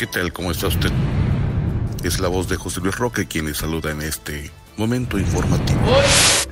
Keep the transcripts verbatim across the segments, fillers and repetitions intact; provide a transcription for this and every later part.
¿Qué tal? ¿Cómo está usted? Es la voz de José Luis Roque quien le saluda en este momento informativo. Hoy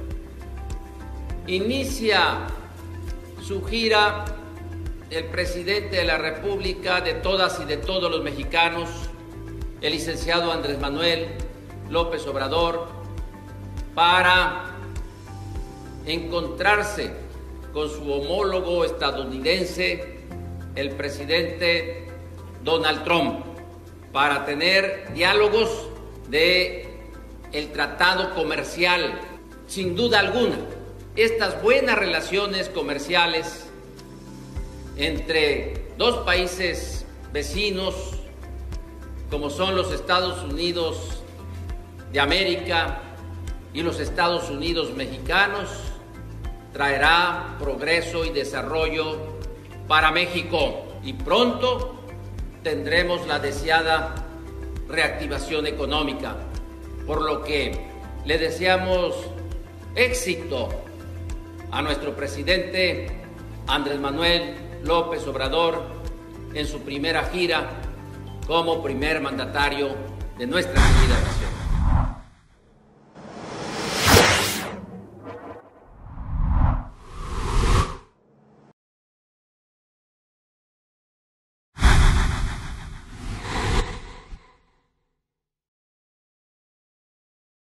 inicia su gira el presidente de la República, de todas y de todos los mexicanos, el licenciado Andrés Manuel López Obrador, para encontrarse con su homólogo estadounidense, el presidente Donald Trump, para tener diálogos de el tratado comercial. Sin duda alguna, estas buenas relaciones comerciales entre dos países vecinos, como son los Estados Unidos de América y los Estados Unidos mexicanos, traerá progreso y desarrollo para México, y pronto tendremos la deseada reactivación económica, por lo que le deseamos éxito a nuestro presidente Andrés Manuel López Obrador en su primera gira como primer mandatario de nuestra querida nación.